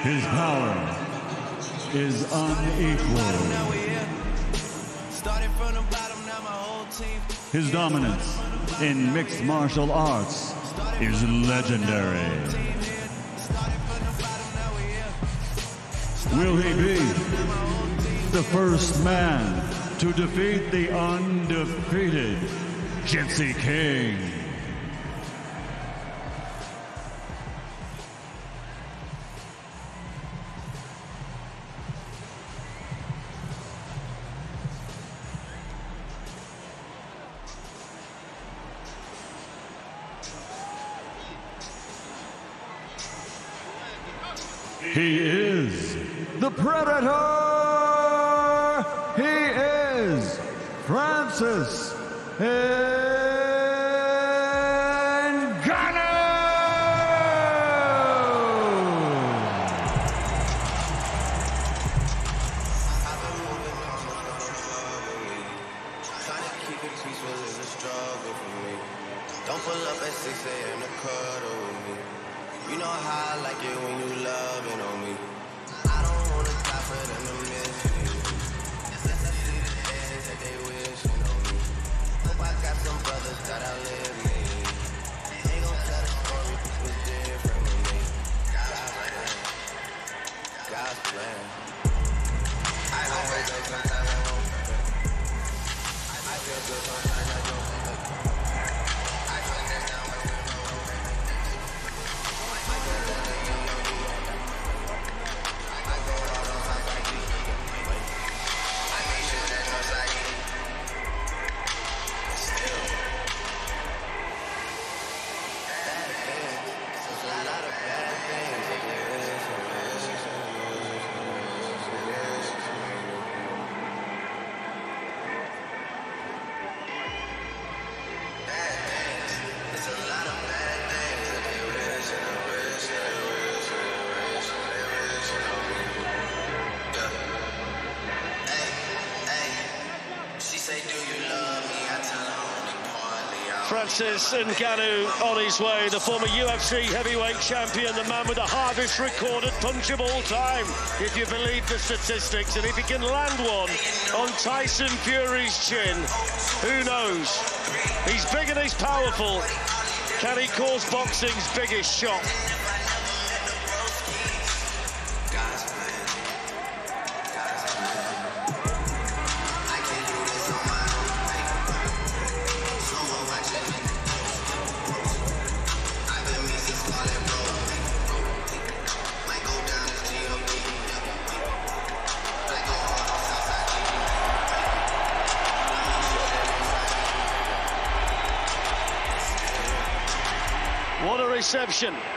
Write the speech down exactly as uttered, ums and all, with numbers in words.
His power is unequaled. His dominance in mixed martial arts is legendary. Will he be the first man to defeat the undefeated Gypsy King? He is the Predator! He is Francis Ngannou! Don't pull up at six A M to cuddle with me. You know how I like it when you loving on me. I don't wanna die for them to miss me. It's just I see the things that they wishing on me. Hope I got some brothers that outlive me. They gon' tell the story was different with me. God's plan, God's plan. I know it goes sometimes I won't. I feel good sometimes I don't. Francis Ngannou on his way, the former U F C heavyweight champion, the man with the hardest recorded punch of all time, if you believe the statistics. And if he can land one on Tyson Fury's chin, who knows? He's big and he's powerful. Can he cause boxing's biggest shock? What a reception.